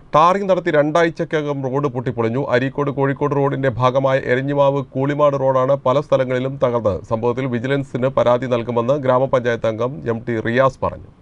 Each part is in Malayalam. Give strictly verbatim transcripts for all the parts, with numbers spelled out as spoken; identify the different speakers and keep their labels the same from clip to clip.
Speaker 1: ടാറിംഗ് നടത്തി രണ്ടാഴ്ചക്കകം റോഡ് പൊട്ടിപ്പൊളിഞ്ഞു. അരീക്കോട് കോഴിക്കോട് റോഡിന്റെ ഭാഗമായ എരഞ്ഞിമാവ് കൂളിമാട് റോഡാണ് പല സ്ഥലങ്ങളിലും തകർന്നത്. സംഭവത്തിൽ വിജിലൻസിന് പരാതി നൽകുമെന്ന് ഗ്രാമപഞ്ചായത്ത് അംഗം എം ടി റിയാസ് പറഞ്ഞു.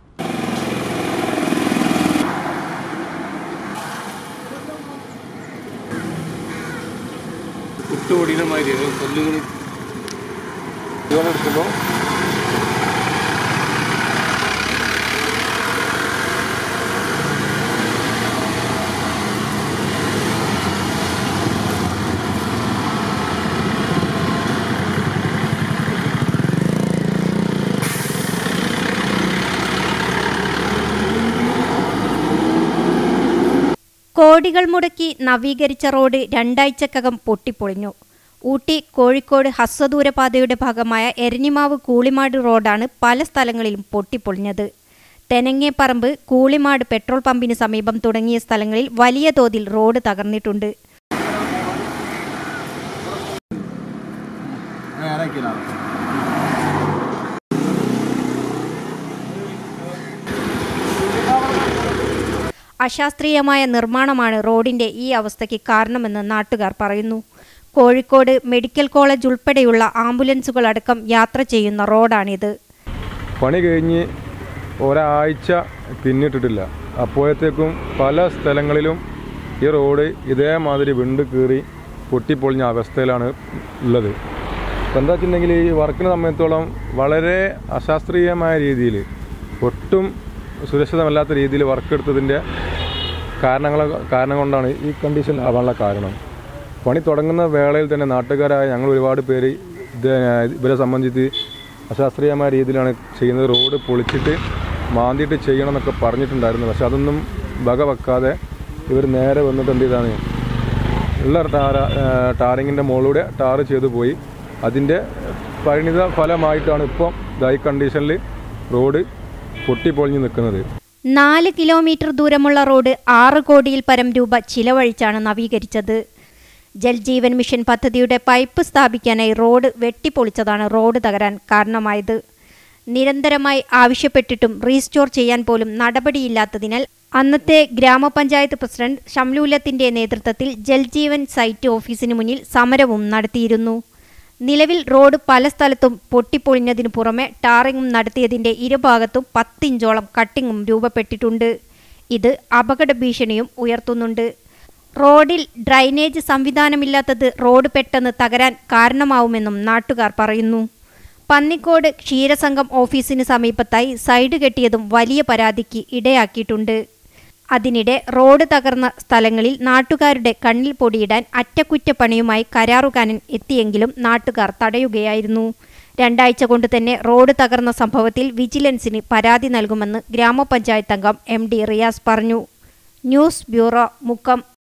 Speaker 2: കോടികൾ മുടക്കി നവീകരിച്ച റോഡ് രണ്ടാഴ്ചക്കകം പൊട്ടിപ്പൊളിഞ്ഞു. ഊട്ടി കോഴിക്കോട് ഹ്രസ്വദൂരപാതയുടെ ഭാഗമായ എരഞ്ഞിമാവ് കൂളിമാട് റോഡാണ് പല സ്ഥലങ്ങളിലും പൊട്ടിപ്പൊളിഞ്ഞത്. തെനങ്ങേപ്പറമ്പ്, കൂളിമാട് പെട്രോൾ പമ്പിന് സമീപം തുടങ്ങിയ സ്ഥലങ്ങളിൽ വലിയ തോതിൽ റോഡ് തകർന്നിട്ടുണ്ട്. അശാസ്ത്രീയമായ നിർമ്മാണമാണ് റോഡിന്റെ ഈ അവസ്ഥയ്ക്ക് കാരണമെന്ന് നാട്ടുകാർ പറയുന്നു. കോഴിക്കോട് മെഡിക്കൽ കോളേജ് ഉൾപ്പെടെയുള്ള ആംബുലൻസുകളടക്കം യാത്ര ചെയ്യുന്ന റോഡാണിത്.
Speaker 3: പണി കഴിഞ്ഞ് ഒരാഴ്ച പിന്നിട്ടിട്ടില്ല. അപ്പോഴത്തേക്കും പല സ്ഥലങ്ങളിലും ഈ റോഡ് ഇതേമാതിരി വിണ്ട് കീറി പൊട്ടിപ്പൊളിഞ്ഞ അവസ്ഥയിലാണ് ഉള്ളത്. അപ്പം എന്താ വെച്ചിട്ടുണ്ടെങ്കിൽ ഈ വർക്കിനെ സംബന്ധിച്ചോളം വളരെ അശാസ്ത്രീയമായ രീതിയിൽ, ഒട്ടും സുരക്ഷിതമല്ലാത്ത രീതിയിൽ വർക്ക് എടുത്തതിൻ്റെ കാരണങ്ങൾ കാരണം കൊണ്ടാണ് ഈ കണ്ടീഷൻ ആവാനുള്ള കാരണം. പണി തുടങ്ങുന്ന വേളയിൽ തന്നെ നാട്ടുകാരായ ഞങ്ങൾ ഒരുപാട് പേര് ഇത് ഇവരെ സംബന്ധിച്ച് അശാസ്ത്രീയമായ രീതിയിലാണ് ചെയ്യുന്നത്. റോഡ് പൊളിച്ചിട്ട് മാന്തിയിട്ട് ചെയ്യണം എന്നൊക്കെ പറഞ്ഞിട്ടുണ്ടായിരുന്നു. പക്ഷെ അതൊന്നും വക വെക്കാതെ ഇവർ നേരെ വന്നിട്ട് എന്ത് ചെയ്താണ് ഉള്ള ടാറ ടാറിങ്ങിൻ്റെ മുകളിലൂടെ ടാറ് ചെയ്തു പോയി. അതിൻ്റെ പരിണിത ഫലമായിട്ടാണ് ഇപ്പം ഈ കണ്ടീഷനിൽ റോഡ് പൊട്ടിപ്പൊളിഞ്ഞു നിൽക്കുന്നത്.
Speaker 2: നാല് കിലോമീറ്റർ ദൂരമുള്ള റോഡ് ആറ് കോടിയിൽ പരം രൂപ ചിലവഴിച്ചാണ് നവീകരിച്ചത്. ജൽജീവൻ മിഷൻ പദ്ധതിയുടെ പൈപ്പ് സ്ഥാപിക്കാനായി റോഡ് വെട്ടിപ്പൊളിച്ചതാണ് റോഡ് തകരാൻ കാരണമായത്. നിരന്തരമായി ആവശ്യപ്പെട്ടിട്ടും റീസ്റ്റോർ ചെയ്യാൻ പോലും നടപടിയില്ലാത്തതിനാൽ അന്നത്തെ ഗ്രാമപഞ്ചായത്ത് പ്രസിഡന്റ് ഷംലൂലത്തിന്റെ നേതൃത്വത്തിൽ ജൽജീവൻ സൈറ്റ് ഓഫീസിന് മുന്നിൽ സമരവും നടത്തിയിരുന്നു. നിലവിൽ റോഡ് പല സ്ഥലത്തും പൊട്ടിപ്പൊളിഞ്ഞതിനു പുറമെ ടാറിങ്ങും നടത്തിയതിന്റെ ഇരുഭാഗത്തും പത്തിഞ്ചോളം കട്ടിങ്ങും രൂപപ്പെട്ടിട്ടുണ്ട്. ഇത് അപകട ഭീഷണിയും ഉയർത്തുന്നുണ്ട്. റോഡിൽ ഡ്രൈനേജ് സംവിധാനമില്ലാത്തത് റോഡ് പെട്ടെന്ന് തകരാൻ കാരണമാവുമെന്നും നാട്ടുകാർ പറയുന്നു. പന്നിക്കോട് ക്ഷീരസംഘം ഓഫീസിന് സമീപത്തായി സൈഡ് കെട്ടിയതും വലിയ പരാതിക്ക് ഇടയാക്കിയിട്ടുണ്ട്. അതിനിടെ റോഡ് തകർന്ന സ്ഥലങ്ങളിൽ നാട്ടുകാരുടെ കണ്ണിൽ പൊടിയിടാൻ അറ്റകുറ്റപ്പണിയുമായി കരാറുകാരൻ എത്തിയെങ്കിലും നാട്ടുകാർ തടയുകയായിരുന്നു. രണ്ടാഴ്ച കൊണ്ട് തന്നെ റോഡ് തകർന്ന സംഭവത്തിൽ വിജിലൻസിന് പരാതി നൽകുമെന്ന് ഗ്രാമപഞ്ചായത്ത് അംഗം എം ഡി റിയാസ് പറഞ്ഞു. News bureau, Mukkam.